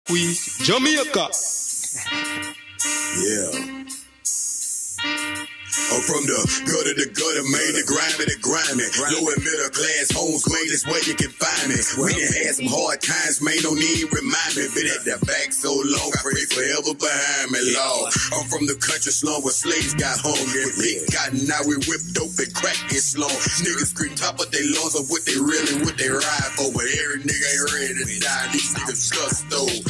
Squeeze, Jamaica. Yeah. I'm from the gutter to gutter, made the grimy to grimy. Low and middle class homes, made this way you can find me. We done had some hard times, man, don't even remind me. Been at the back so long, I pray forever behind me, Lord. I'm from the country slum where slaves got hungry. Big cotton, now we whip dope and crack it slow. Niggas scream top of their lungs of what they really, what they ride for. But every nigga ain't ready to die, these niggas gusto.